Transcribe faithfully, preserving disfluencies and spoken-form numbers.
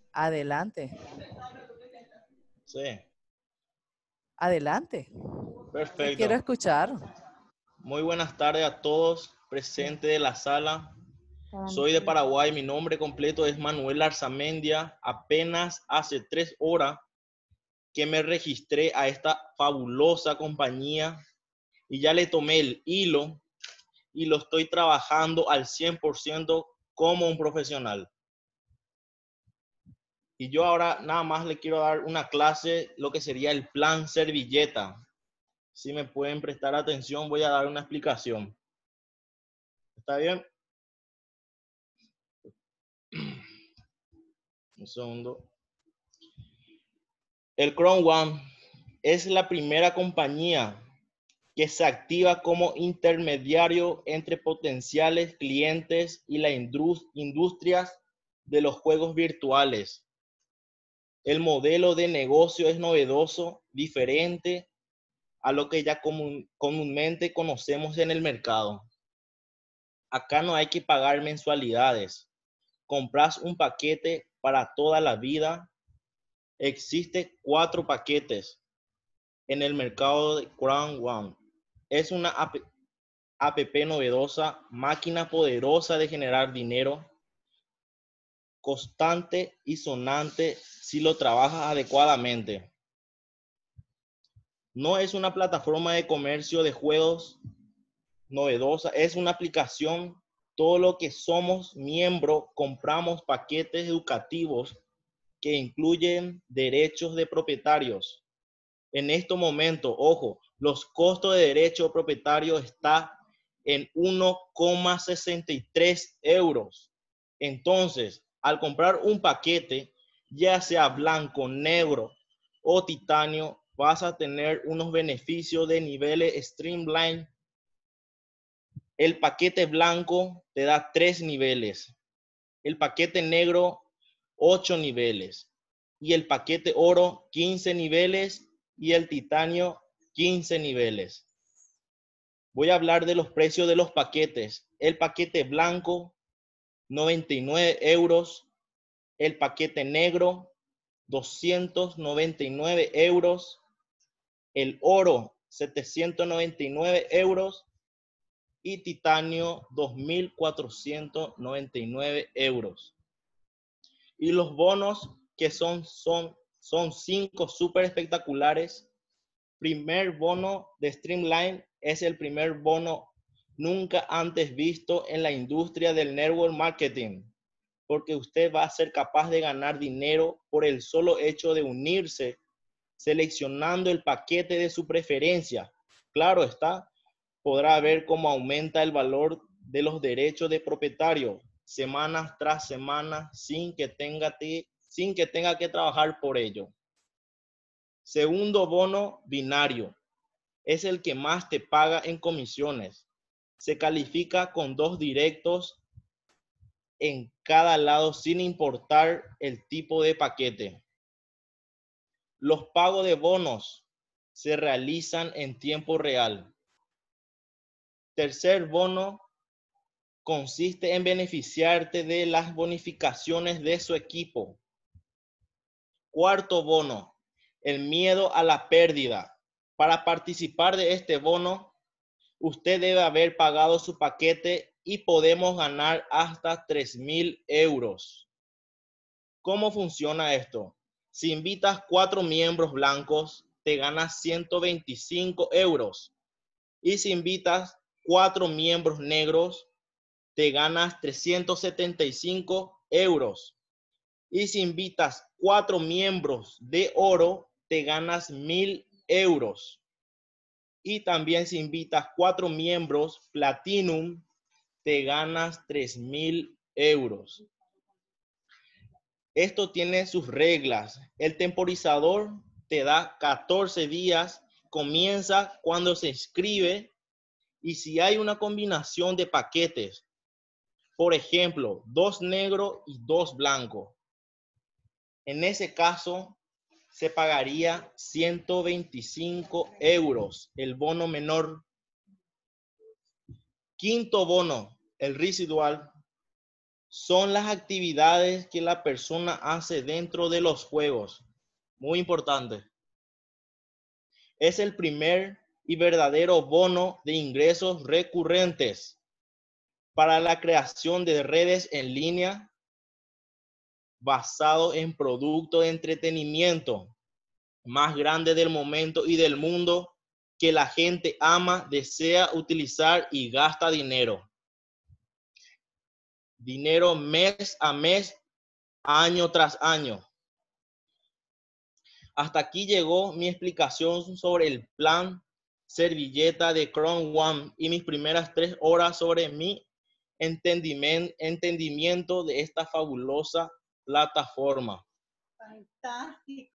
Adelante, Sí, adelante. Te quiero perfecto. escuchar. Muy buenas tardes a todos presentes de la sala. Soy de Paraguay, mi nombre completo es Manuel Arzamendia. Apenas hace tres horas que me registré a esta fabulosa compañía y ya le tomé el hilo y lo estoy trabajando al cien por ciento como un profesional. Y yo ahora nada más le quiero dar una clase, lo que sería el plan servilleta. Si me pueden prestar atención, voy a dar una explicación. ¿Está bien? Un segundo. El Chrome One es la primera compañía que se activa como intermediario entre potenciales clientes y las industrias de los juegos virtuales. El modelo de negocio es novedoso, diferente a lo que ya común, comúnmente conocemos en el mercado. Acá no hay que pagar mensualidades. Compras un paquete para toda la vida. Existe cuatro paquetes en el mercado de Crown One. Es una app, app novedosa, máquina poderosa de generar dinero, constante y sonante si lo trabajas adecuadamente. No es una plataforma de comercio de juegos novedosa, es una aplicación. Todo lo que somos miembro compramos paquetes educativos que incluyen derechos de propietarios. En este momento, ojo, los costos de derecho propietario está en uno coma sesenta y tres euros. Entonces, al comprar un paquete, ya sea blanco, negro o titanio, vas a tener unos beneficios de niveles Streamline. El paquete blanco te da tres niveles, el paquete negro ocho niveles y el paquete oro quince niveles y el titanio quince niveles. Voy a hablar de los precios de los paquetes. El paquete blanco noventa y nueve euros, el paquete negro doscientos noventa y nueve euros, el oro setecientos noventa y nueve euros y titanio dos mil cuatrocientos noventa y nueve euros. Y los bonos que son, son, son cinco súper espectaculares. Primer bono de Streamline es el primer bono nunca antes visto en la industria del network marketing, porque usted va a ser capaz de ganar dinero por el solo hecho de unirse, seleccionando el paquete de su preferencia. Claro está, podrá ver cómo aumenta el valor de los derechos de propietario semana tras semana sin que tenga, sin que, tenga que trabajar por ello. Segundo bono binario. Es el que más te paga en comisiones. Se califica con dos directos en cada lado sin importar el tipo de paquete. Los pagos de bonos se realizan en tiempo real. Tercer bono consiste en beneficiarte de las bonificaciones de su equipo. Cuarto bono, el miedo a la pérdida. Para participar de este bono, usted debe haber pagado su paquete y podemos ganar hasta tres mil euros. ¿Cómo funciona esto? Si invitas cuatro miembros blancos, te ganas ciento veinticinco euros. Y si invitas cuatro miembros negros, te ganas trescientos setenta y cinco euros. Y si invitas cuatro miembros de oro, te ganas mil euros. Y también si invitas cuatro miembros platinum, te ganas tres mil euros. Esto tiene sus reglas. El temporizador te da catorce días, comienza cuando se inscribe y si hay una combinación de paquetes, por ejemplo, dos negros y dos blancos, en ese caso se pagaría ciento veinticinco euros el bono menor. Quinto bono, el residual, son las actividades que la persona hace dentro de los juegos. Muy importante. Es el primer y verdadero bono de ingresos recurrentes para la creación de redes en línea basado en producto de entretenimiento más grande del momento y del mundo que la gente ama, desea utilizar y gasta dinero. Dinero mes a mes, año tras año. Hasta aquí llegó mi explicación sobre el plan servilleta de Chrome One y mis primeras tres horas sobre mi entendimiento de esta fabulosa plataforma. Fantástico.